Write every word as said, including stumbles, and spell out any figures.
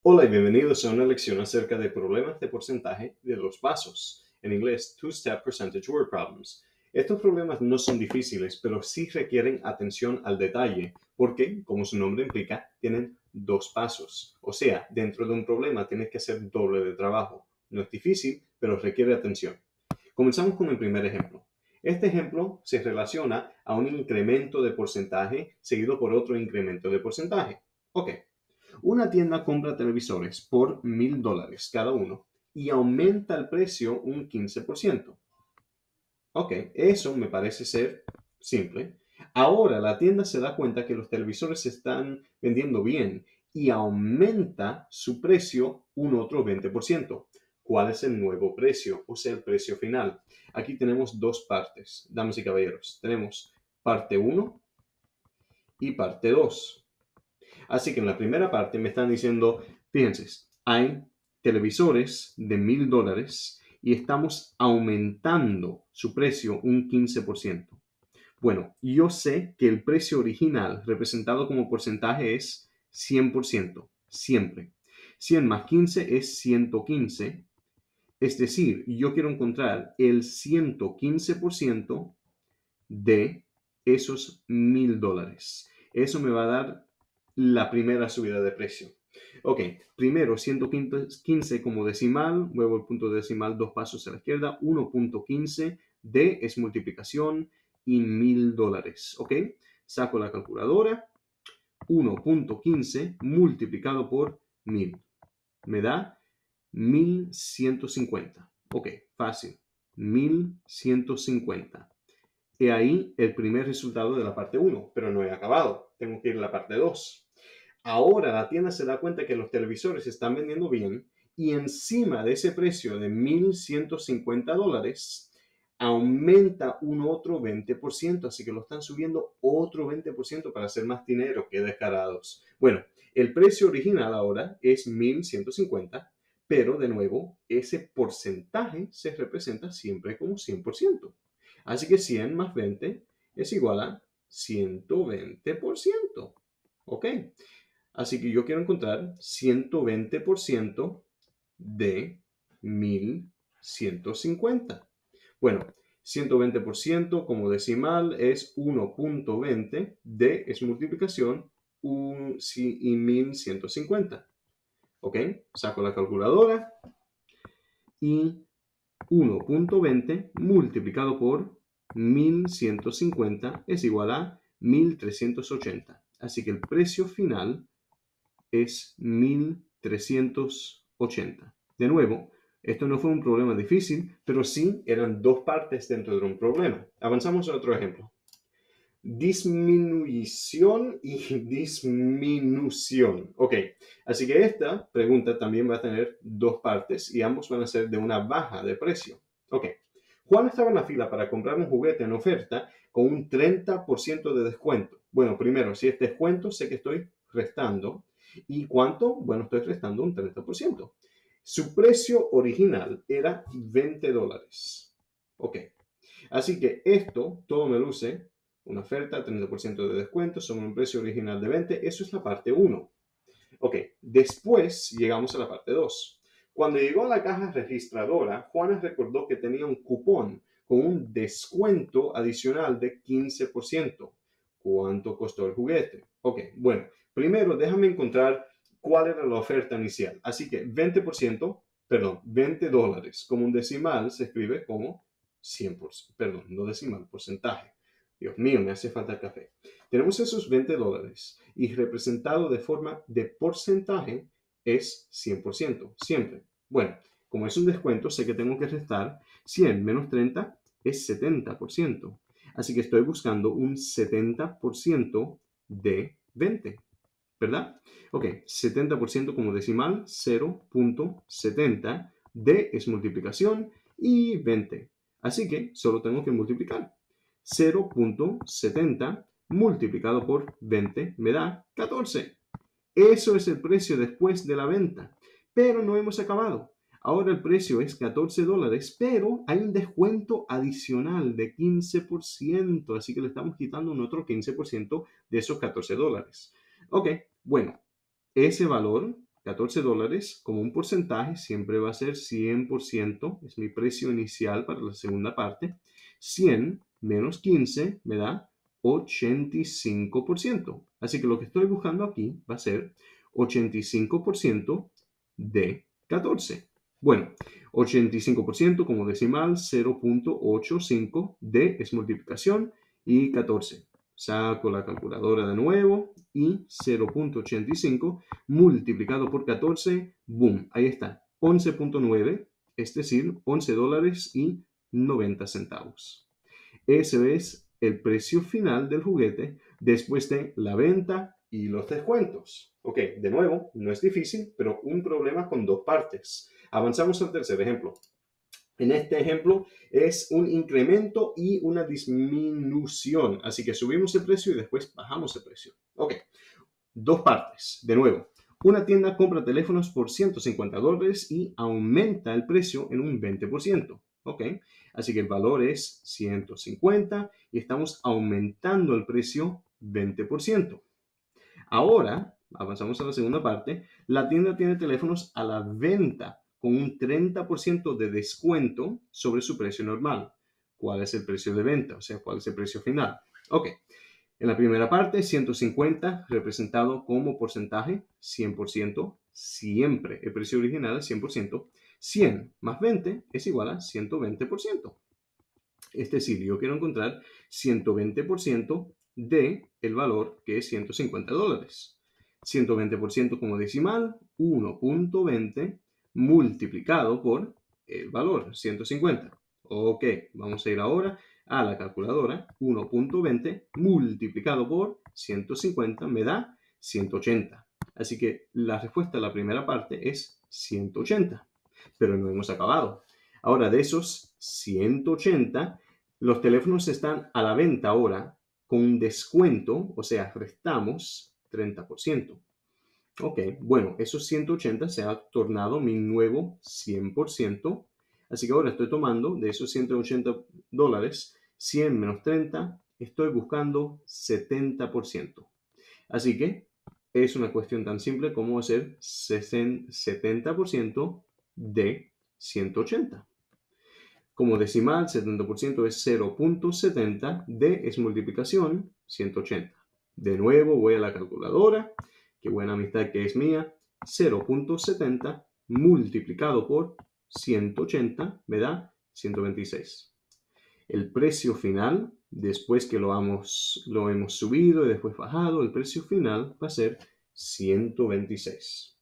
Hola y bienvenidos a una lección acerca de problemas de porcentaje de dos pasos. En inglés, Two-Step Percentage Word Problems. Estos problemas no son difíciles, pero sí requieren atención al detalle, porque, como su nombre implica, tienen dos pasos. O sea, dentro de un problema tienes que hacer doble de trabajo. No es difícil, pero requiere atención. Comenzamos con el primer ejemplo. Este ejemplo se relaciona a un incremento de porcentaje seguido por otro incremento de porcentaje. Ok. Una tienda compra televisores por mil dólares cada uno y aumenta el precio un quince por ciento. Ok, eso me parece ser simple. Ahora la tienda se da cuenta que los televisores se están vendiendo bien y aumenta su precio un otro veinte por ciento. ¿Cuál es el nuevo precio? O sea, el precio final. Aquí tenemos dos partes, damas y caballeros. Tenemos parte uno y parte dos. Así que en la primera parte me están diciendo, fíjense, hay televisores de mil dólares y estamos aumentando su precio un quince por ciento. Bueno, yo sé que el precio original representado como porcentaje es cien por ciento, siempre. cien más quince es ciento quince. Es decir, yo quiero encontrar el ciento quince por ciento de esos mil dólares. Eso me va a dar la primera subida de precio. Ok, primero ciento quince como decimal, muevo el punto decimal dos pasos a la izquierda, uno punto quince, D es multiplicación y mil dólares. Ok, saco la calculadora, uno punto quince multiplicado por mil, me da mil ciento cincuenta. Ok, fácil, mil ciento cincuenta. He ahí el primer resultado de la parte uno, pero no he acabado. Tengo que ir a la parte dos. Ahora la tienda se da cuenta que los televisores se están vendiendo bien y encima de ese precio de mil ciento cincuenta dólares aumenta un otro veinte por ciento. Así que lo están subiendo otro veinte por ciento para hacer más dinero. ¡Qué descarados! Bueno, el precio original ahora es mil ciento cincuenta, pero de nuevo ese porcentaje se representa siempre como cien por ciento. Así que cien más veinte es igual a ciento veinte por ciento. ¿Ok? Así que yo quiero encontrar ciento veinte por ciento de mil ciento cincuenta. Bueno, ciento veinte por ciento como decimal es uno punto veinte. D es multiplicación y mil ciento cincuenta. ¿Ok? Saco la calculadora y uno punto veinte multiplicado por mil ciento cincuenta es igual a mil trescientos ochenta. Así que el precio final es mil trescientos ochenta. De nuevo, esto no fue un problema difícil, pero sí eran dos partes dentro de un problema. Avanzamos a otro ejemplo. Disminución y disminución. Ok, así que esta pregunta también va a tener dos partes y ambos van a ser de una baja de precio. Ok, Juan estaba en la fila para comprar un juguete en oferta con un treinta por ciento de descuento. Bueno, primero, si es descuento, sé que estoy restando. ¿Y cuánto? Bueno, estoy restando un treinta por ciento. Su precio original era veinte dólares. Ok, así que esto todo me luce una oferta, treinta por ciento de descuento, sobre un precio original de veinte. Eso es la parte uno. Ok, después llegamos a la parte dos. Cuando llegó a la caja registradora, Juana recordó que tenía un cupón con un descuento adicional de quince por ciento. ¿Cuánto costó el juguete? Ok, bueno, primero déjame encontrar cuál era la oferta inicial. Así que veinte por ciento, perdón, veinte dólares como un decimal se escribe como cien por ciento, perdón, no decimal, porcentaje. Dios mío, me hace falta el café. Tenemos esos veinte dólares y representado de forma de porcentaje es cien por ciento, siempre. Bueno, como es un descuento, sé que tengo que restar cien menos treinta es setenta por ciento. Así que estoy buscando un setenta por ciento de veinte, ¿verdad? Ok, setenta por ciento como decimal, cero punto setenta. D es multiplicación y veinte. Así que solo tengo que multiplicar. cero punto setenta multiplicado por veinte me da catorce. Eso es el precio después de la venta. Pero no hemos acabado. Ahora el precio es catorce dólares, pero hay un descuento adicional de quince por ciento. Así que le estamos quitando un otro quince por ciento de esos catorce dólares. Ok, bueno, ese valor catorce dólares, como un porcentaje siempre va a ser cien por ciento, es mi precio inicial para la segunda parte. cien menos quince me da ochenta y cinco por ciento. Así que lo que estoy buscando aquí va a ser ochenta y cinco por ciento de catorce. Bueno, ochenta y cinco por ciento como decimal, cero punto ochenta y cinco. D es multiplicación y catorce. Saco la calculadora de nuevo y cero punto ochenta y cinco multiplicado por catorce, boom, ahí está, once punto nueve, es decir, once dólares y noventa centavos. Ese es el precio final del juguete después de la venta y los descuentos. Ok, de nuevo, no es difícil, pero un problema con dos partes. Avanzamos al tercer ejemplo. En este ejemplo es un incremento y una disminución. Así que subimos el precio y después bajamos el precio. Ok, dos partes. De nuevo, una tienda compra teléfonos por ciento cincuenta dólares y aumenta el precio en un veinte por ciento. Ok, así que el valor es ciento cincuenta y estamos aumentando el precio veinte por ciento. Ahora, avanzamos a la segunda parte, la tienda tiene teléfonos a la venta con un treinta por ciento de descuento sobre su precio normal. ¿Cuál es el precio de venta? O sea, ¿cuál es el precio final? Ok, en la primera parte, ciento cincuenta representado como porcentaje, cien por ciento, siempre el precio original es cien por ciento. cien más veinte es igual a ciento veinte por ciento. Es decir, yo quiero encontrar ciento veinte por ciento de el valor que es ciento cincuenta dólares. ciento veinte por ciento como decimal, uno punto veinte multiplicado por el valor, ciento cincuenta. Ok, vamos a ir ahora a la calculadora. uno punto veinte multiplicado por ciento cincuenta me da ciento ochenta. Así que la respuesta a la primera parte es ciento ochenta. Pero no hemos acabado. Ahora, de esos ciento ochenta, los teléfonos están a la venta ahora con un descuento, o sea, restamos treinta por ciento. Ok, bueno, esos ciento ochenta se ha tornado mi nuevo cien por ciento. Así que ahora estoy tomando de esos ciento ochenta dólares, cien menos treinta, estoy buscando setenta por ciento. Así que es una cuestión tan simple como hacer setenta por ciento de ciento ochenta. Como decimal, setenta por ciento es cero punto setenta, D es multiplicación, ciento ochenta. De nuevo voy a la calculadora, qué buena amistad que es mía, cero punto setenta multiplicado por ciento ochenta me da ciento veintiséis. El precio final, después que lo hemos, lo hemos subido y después bajado, el precio final va a ser ciento veintiséis.